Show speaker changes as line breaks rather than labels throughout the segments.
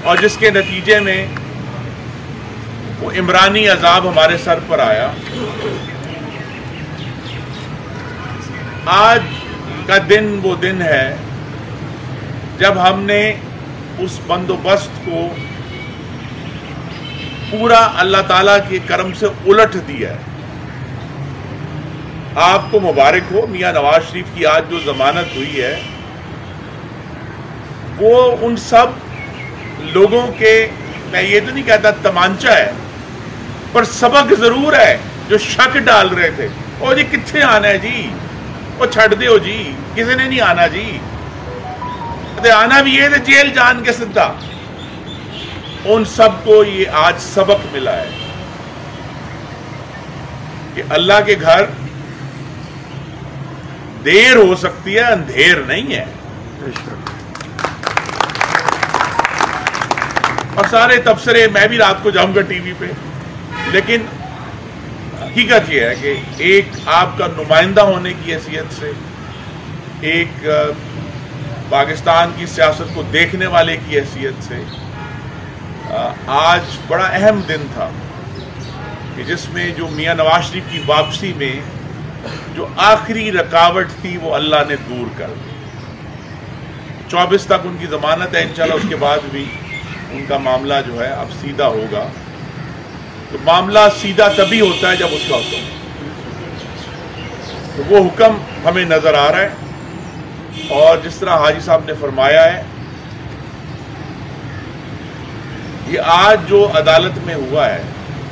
اور جس کے نتیجے میں وہ عمرانی عذاب ہمارے سر پر آیا. آج کا دن وہ دن ہے جب ہم نے اس بندوبست کو پورا اللہ تعالیٰ کے کرم سے الٹ دیا ہے. آپ کو مبارک ہو. میاں نواز شریف کی آج جو ضمانت ہوئی ہے وہ ان سب لوگوں کے، میں یہ تو نہیں کہتا تمانچہ ہے، پر سبق ضرور ہے جو شک ڈال رہے تھے. او جی کتنے آنا ہے جی، وہ چھڑ دے ہو جی، کسی نے نہیں آنا جی، آنا بھی یہ تھے جیل جان کے سدھا. ان سب کو یہ آج سبق ملا ہے کہ اللہ کے گھر دیر ہو سکتی ہے، اندھیر نہیں ہے. اور سارے تبصرے میں بھی رات کو جاؤں گا ٹی وی پہ، لیکن حقیقت یہ ہے کہ ایک آپ کا نمائندہ ہونے کی حیثیت سے، ایک پاکستان کی سیاست کو دیکھنے والے کی حیثیت سے، آج بڑا اہم دن تھا کہ جس میں جو میاں نواز شریف کی واپسی میں جو آخری رکاوٹ تھی وہ اللہ نے دور کر دی. 24 تک ان کی ضمانت ہے، انشاءاللہ اس کے بعد بھی ان کا معاملہ جو ہے اب سیدھا ہوگا. تو معاملہ سیدھا تبھی ہوتا ہے جب اس کا حکم تو وہ حکم ہمیں نظر آ رہا ہے. اور جس طرح حاجی صاحب نے فرمایا ہے، یہ آج جو عدالت میں ہوا ہے،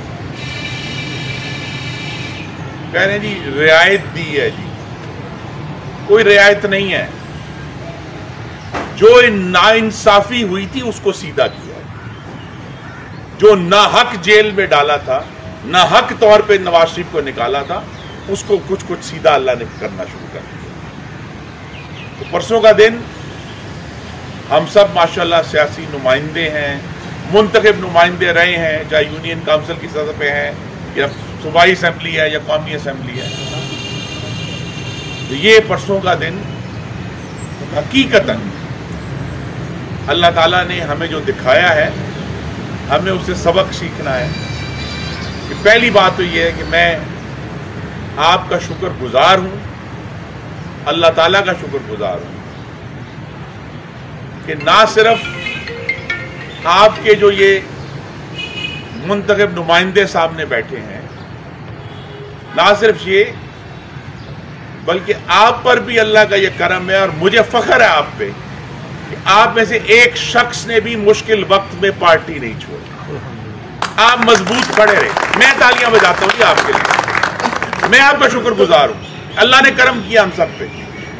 کہہ رہے ہیں جی رعایت دی ہے، جی کوئی رعایت نہیں ہے. جو ناانصافی ہوئی تھی اس کو سیدھا کیا. جو ناحق جیل میں ڈالا تھا، ناحق طور پہ نواز شریف کو نکالا تھا، اس کو کچھ سیدھا اللہ نے کرنا شروع کر دیا. تو پرسوں کا دن ہم سب ماشاءاللہ سیاسی نمائندے ہیں، منتخب نمائندے رہے ہیں، چاہے یونین کونسل کی سطح پہ ہیں یا صوبائی اسمبلی ہے یا قومی اسمبلی ہے. تو یہ پرسوں کا دن حقیقتاً اللہ تعالیٰ نے ہمیں جو دکھایا ہے، ہمیں اس سے سبق سیکھنا ہے. کہ پہلی بات تو یہ ہے کہ میں آپ کا شکر گزار ہوں، اللہ تعالیٰ کا شکر گزار ہوں کہ نہ صرف آپ کے جو یہ منتخب نمائندے سامنے بیٹھے ہیں، نہ صرف یہ، بلکہ آپ پر بھی اللہ کا یہ کرم ہے. اور مجھے فخر ہے آپ پہ کہ آپ میں سے ایک شخص نے بھی مشکل وقت میں پارٹی نہیں چھوڑی. آپ مضبوط کھڑے رہے. میں تالیاں بجاتا ہوں جی آپ کے لیے. میں آپ کا شکر گزار ہوں. اللہ نے کرم کیا ہم سب پہ.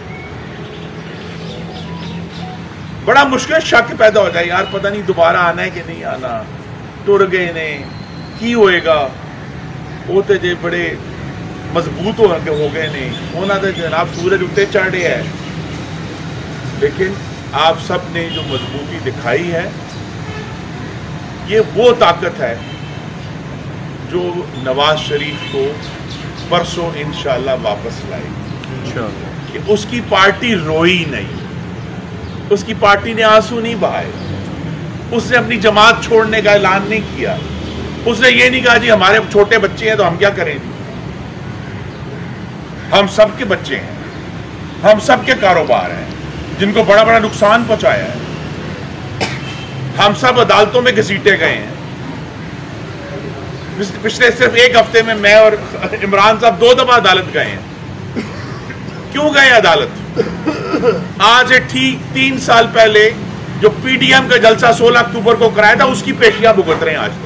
بڑا مشکل شک پیدا ہو جائے، یار پتہ نہیں دوبارہ آنا ہے کہ نہیں آنا، ٹر گئے نے کی ہوئے گا. ہوتے جے بڑے مضبوط ہو گئے نے، ہونا تو جناب سورج اٹھتے چڑھے ہے. لیکن آپ سب نے جو مضبوطی دکھائی ہے، یہ وہ طاقت ہے جو نواز شریف کو پرسوں انشاءاللہ واپس لائے گی. کہ اس کی پارٹی روئی نہیں، اس کی پارٹی نے آنسو نہیں بہائے، اس نے اپنی جماعت چھوڑنے کا اعلان نہیں کیا، اس نے یہ نہیں کہا جی ہمارے چھوٹے بچے ہیں تو ہم کیا کریں جی. ہم سب کے بچے ہیں، ہم سب کے کاروبار ہیں جن کو بڑا بڑا نقصان پہنچایا ہے. ہم سب عدالتوں میں گھسیٹے گئے ہیں. پچھلے صرف ایک ہفتے میں اور عمران صاحب 2 دفعہ عدالت گئے ہیں. کیوں گئے عدالت؟ آج سے ٹھیک 3 سال پہلے جو پی ڈی ایم کا جلسہ 16 اکتوبر کو کرایا تھا، اس کی پیشیاں بھگت رہے ہیں آج تک.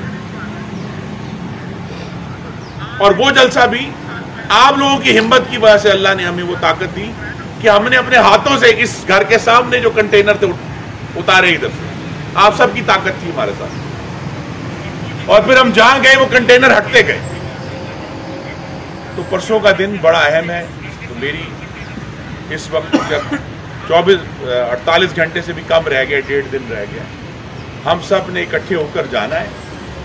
اور وہ جلسہ بھی آپ لوگوں کی ہمت کی وجہ سے اللہ نے ہمیں وہ طاقت دی کہ ہم نے اپنے ہاتھوں سے اس گھر کے سامنے جو کنٹینر تھے اتارے ادھر سے. آپ سب کی طاقت تھی ہمارے ساتھ. اور پھر ہم جہاں گئے وہ کنٹینر ہٹتے گئے. تو پرسوں کا دن بڑا اہم ہے. تو میری اس وقت جب 48 گھنٹے سے بھی کم رہ گیا، 1.5 دن رہ گیا، ہم سب نے اکٹھے ہو کر جانا ہے.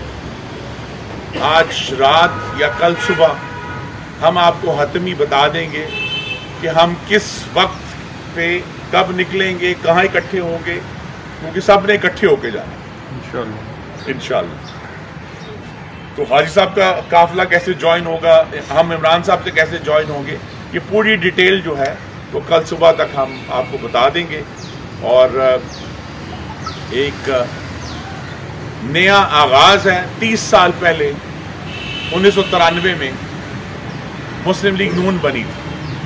آج رات یا کل صبح ہم آپ کو حتمی بتا دیں گے کہ ہم کس وقت پہ کب نکلیں گے، کہاں اکٹھے ہوں گے. क्योंकि सब ने इकट्ठे होके जाना इंशाल्लाह। तो हाजी साहब का काफिला कैसे ज्वाइन होगा, हम इमरान साहब से कैसे ज्वाइन होंगे, ये पूरी डिटेल जो है वो कल सुबह तक हम आपको बता देंगे। और एक नया आगाज़ है। 30 साल पहले 1993 में मुस्लिम लीग नून बनी थी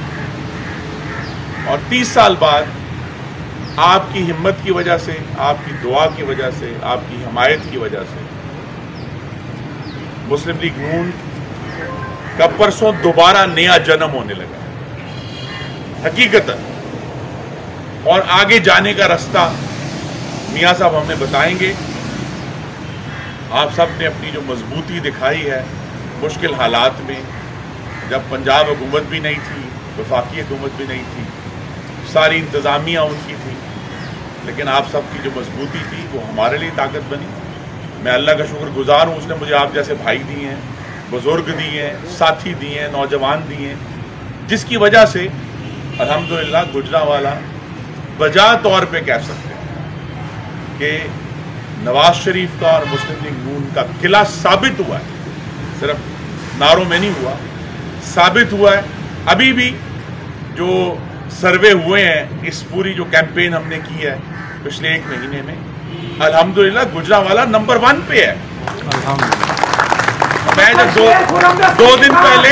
और 30 साल बाद आपकी हिम्मत की वजह से, आपकी दुआ की वजह से, आपकी हिमायत की वजह से मुस्लिम लीग नून का परसों दोबारा नया जन्म होने लगा हकीकतन। और आगे जाने का रास्ता मियां साहब हमें बताएंगे। आप सब ने अपनी जो मजबूती दिखाई है मुश्किल हालात में, जब पंजाब हुकूमत भी नहीं थी, वफाकी हुकूमत भी नहीं थी, सारी इंतज़ामिया उनकी थी, लेकिन आप सबकी जो मजबूती थी वो हमारे लिए ताकत बनी। मैं अल्लाह का शुक्रगुजार हूँ, उसने मुझे आप जैसे भाई दिए हैं, बुजुर्ग दिए हैं, साथी दिए हैं, नौजवान दिए हैं, जिसकी वजह से अल्हम्दुलिल्लाह गुजरांवाला बजा तौर पे कह सकते हैं कि नवाज शरीफ का और मुस्लिम लीग नून का किला साबित हुआ है। सिर्फ नारों में नहीं हुआ, साबित हुआ है। अभी भी जो सर्वे हुए हैं, इस पूरी जो कैंपेन हमने की है पिछले 1 महीने में, अल्हम्दुलिल्लाह गुजरांवाला नंबर 1 पे है। मैं जब दो दिन पहले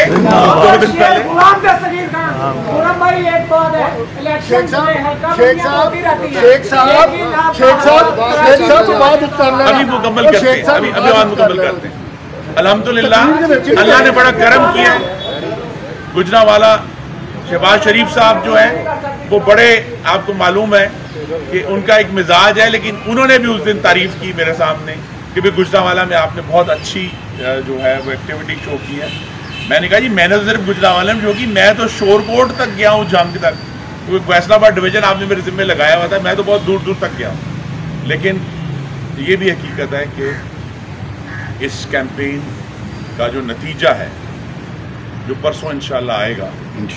अभी मुकम्मल करते हैं, अभी बात मुकम्मल करते हैं। अल्हम्दुलिल्लाह अल्लाह ने बड़ा करम किया है। गुजरांवाला शहबाज शरीफ साहब जो है वो बड़े, आपको मालूम है कि उनका एक मिजाज है, लेकिन उन्होंने भी उस दिन तारीफ की मेरे सामने कि भाई गुजरांवाला में आपने बहुत अच्छी जो है वो एक्टिविटी शो की है। मैंने कहा जी मैंने तो सिर्फ गुजरांवाला में शो की, मैं तो शोरकोट तक गया हूँ, जंग तक, क्योंकि फैसलाबाद डिवीजन आपने मेरे जिम्मे लगाया हुआ था, मैं तो बहुत दूर दूर तक गया हूँ। लेकिन ये भी हकीकत है कि इस कैंपेन का जो नतीजा है, जो परसों इंशाल्लाह आएगा,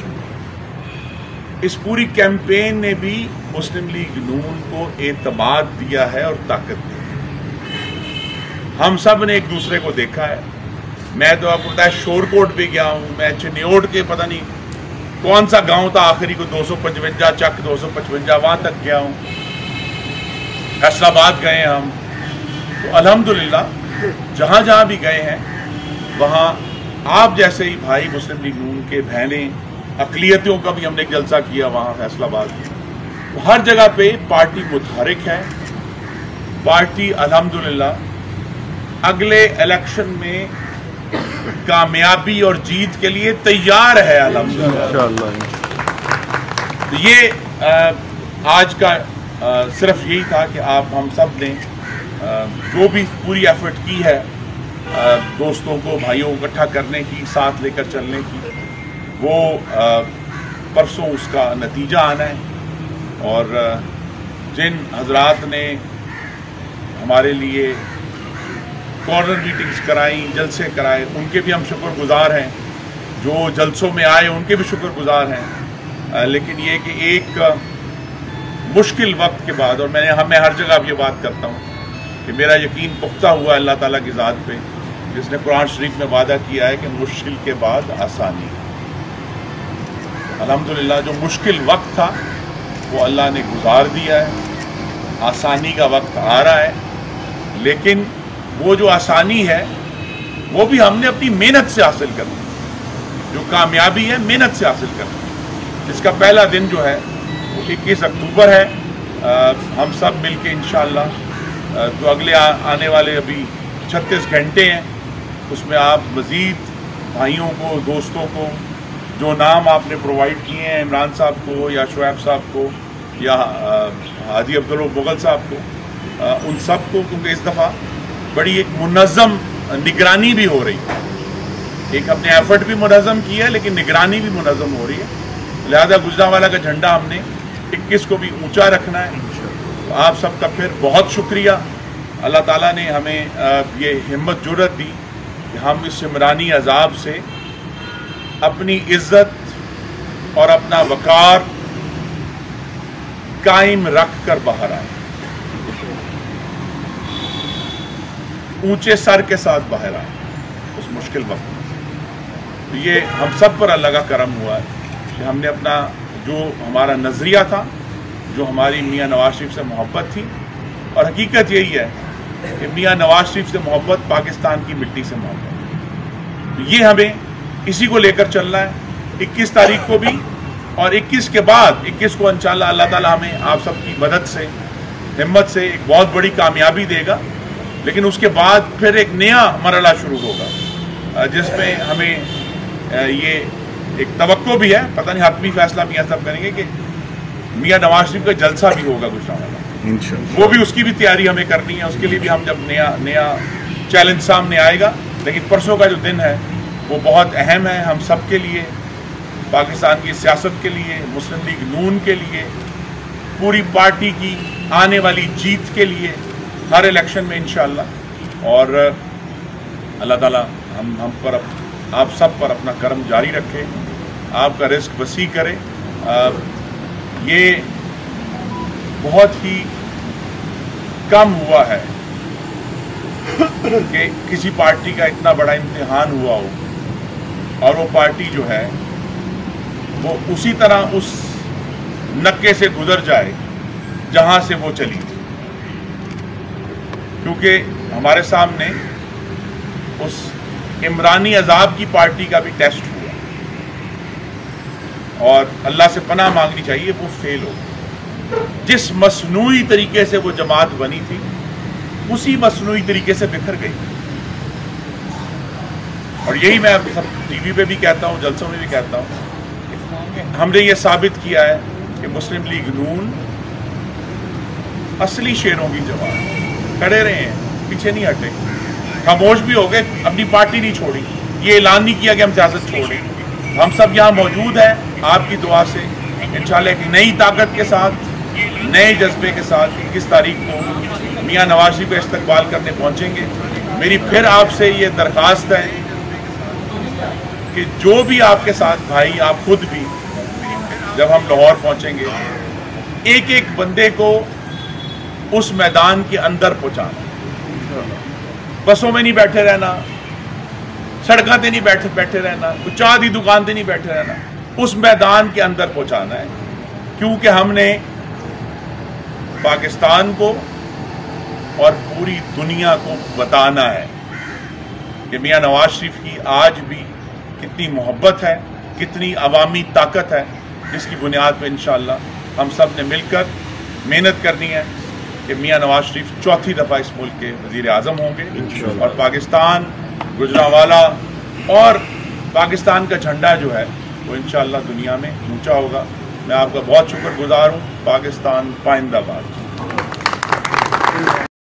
इस पूरी कैंपेन ने भी मुस्लिम लीग नून को एतमाद दिया है और ताकत दी है। हम सब ने एक दूसरे को देखा है। मैं तो आपको बताया शोरकोट भी गया हूँ, मैं चिन्योट के पता नहीं कौन सा गांव था आखिरी को 255 चक 255 वहां तक गया हूँ, फैसलाबाद गए हम। तो अल्हम्दुलिल्लाह जहाँ जहाँ भी गए हैं वहाँ आप जैसे ही भाई मुस्लिम लीग नून के बहनें, अक़लियतियों का भी हमने एक जलसा किया वहाँ फैसलाबाद में। हर जगह पे पार्टी मुतहरिक है। पार्टी अल्हम्दुलिल्लाह अगले इलेक्शन में कामयाबी और जीत के लिए तैयार है अल्हम्दुलिल्लाह। तो ये आज का सिर्फ यही था कि हम सब ने जो भी पूरी एफर्ट की है दोस्तों को, भाइयों को इकट्ठा करने की, साथ लेकर चलने की, वो परसों उसका नतीजा आना है। और जिन हजरात ने हमारे लिए कॉर्नर मीटिंग्स कराई, जलसे कराए, उनके भी हम शुक्रगुजार हैं। जो जलसों में आए उनके भी शुक्रगुजार हैं। लेकिन ये कि एक मुश्किल वक्त के बाद, और मैं हर जगह अब ये बात करता हूँ कि मेरा यकीन पुख्ता हुआ अल्लाह ताला की ज़ात पे, जिसने कुरान शरीफ में वादा किया है कि मुश्किल के बाद आसानी। अल्हम्दुलिल्लाह जो मुश्किल वक्त था वो अल्लाह ने गुजार दिया है, आसानी का वक्त आ रहा है। लेकिन वो जो आसानी है वो भी हमने अपनी मेहनत से हासिल करनी, जो कामयाबी है मेहनत से हासिल करनी। इसका पहला दिन जो है वो 21 अक्टूबर है। हम सब मिलके इंशाअल्लाह जो अगले आने वाले अभी 36 घंटे हैं, उसमें आप मज़ीद भाइयों को, दोस्तों को, जो नाम आपने प्रोवाइड किए हैं इमरान साहब को या शुएब साहब को या हाजी अब्दुल मुगल साहब को, उन सब को, क्योंकि इस दफ़ा बड़ी एक मुनज़्ज़म निगरानी भी हो रही है। एक अपने एफर्ट भी मुनज़्ज़म किया है, लेकिन निगरानी भी मुनज़्ज़म हो रही है। लिहाजा गुजरांवाला का झंडा हमने 21 को भी ऊंचा रखना है। तो आप सबका फिर बहुत शुक्रिया। अल्लाह ताला ने हमें ये हिम्मत जुर्रत दी कि हम इस इमरानी अजाब से अपनी इज्जत और अपना वकार कायम रख कर बाहर आए। ऊंचे सर के साथ बाहर आए उस मुश्किल वक्त में। तो ये हम सब पर अल्लाह का करम हुआ है कि हमने अपना जो हमारा नज़रिया था, जो हमारी मियाँ नवाज शरीफ से मोहब्बत थी, और हकीकत यही है कि मियाँ नवाज शरीफ से मोहब्बत पाकिस्तान की मिट्टी से मोहब्बत। तो ये हमें इसी को लेकर चलना है 21 तारीख को भी, और 21 के बाद 21 को इंशाअल्लाह अल्लाह ताला हमें आप सबकी मदद से, हिम्मत से एक बहुत बड़ी कामयाबी देगा। लेकिन उसके बाद फिर एक नया मरहला शुरू होगा जिसमें हमें ये एक तवक्को भी है, पता नहीं हतमी फैसला मियाँ साहब करेंगे कि मियाँ नवाज शरीफ का जलसा भी होगा गुजरात में, वो भी उसकी भी तैयारी हमें करनी है। उसके लिए भी हम जब नया चैलेंज सामने आएगा, लेकिन परसों का जो दिन है वो बहुत अहम है हम सब के लिए, पाकिस्तान की सियासत के लिए, मुस्लिम लीग नून के लिए, पूरी पार्टी की आने वाली जीत के लिए, हर इलेक्शन में इंशाअल्लाह। और अल्लाह ताला हम पर, आप सब पर अपना करम जारी रखे, आपका रिस्क वसी करे। ये बहुत ही कम हुआ है कि किसी पार्टी का इतना बड़ा इम्तिहान हुआ हो और वो पार्टी जो है वो उसी तरह उस नक्के से गुजर जाए जहां से वो चली थी, क्योंकि हमारे सामने उस इमरानी अजाब की पार्टी का भी टेस्ट हुआ और अल्लाह से पनाह मांगनी चाहिए वो फेल हो। जिस मसनूई तरीके से वो जमात बनी थी उसी मसनूई तरीके से बिखर गई। और यही मैं सब टीवी पे भी कहता हूँ, जलसों में भी कहता हूँ, हमने ये साबित किया है कि मुस्लिम लीग नून असली शेरों की जमात, खड़े रहे हैं, पीछे नहीं हटे, खामोश भी हो गए, अपनी पार्टी नहीं छोड़ी, ये ऐलान नहीं किया कि हम सियासत छोड़ें। हम सब यहाँ मौजूद हैं आपकी दुआ से, इंशाल्लाह एक नई ताकत के साथ, नए जज्बे के साथ 21 तारीख को मियाँ नवाज शरीफ का इस्तकबाल करने पहुँचेंगे। मेरी फिर आपसे ये दरख्वास्त है कि जो भी आपके साथ भाई, आप खुद भी जब हम लाहौर पहुँचेंगे, एक एक बंदे को उस मैदान के अंदर पहुँचाना, बसों में नहीं बैठे रहना, सड़कों पे नहीं बैठे रहना, चाह दी दुकान पे नहीं बैठे रहना, उस मैदान के अंदर पहुंचाना है। क्योंकि हमने पाकिस्तान को और पूरी दुनिया को बताना है कि मियाँ नवाज शरीफ की आज भी कितनी मोहब्बत है, कितनी अवामी ताकत है, जिसकी बुनियाद पर इंशाअल्लाह हम सब ने मिलकर मेहनत करनी है कि मियाँ नवाज शरीफ चौथी दफ़ा इस मुल्क के वज़ीर आज़म होंगे और पाकिस्तान, गुजरांवाला और पाकिस्तान का झंडा जो है वो इंशाअल्लाह दुनिया में ऊंचा होगा। मैं आपका बहुत शुक्रगुजार हूँ। पाकिस्तान पाइंदाबाद।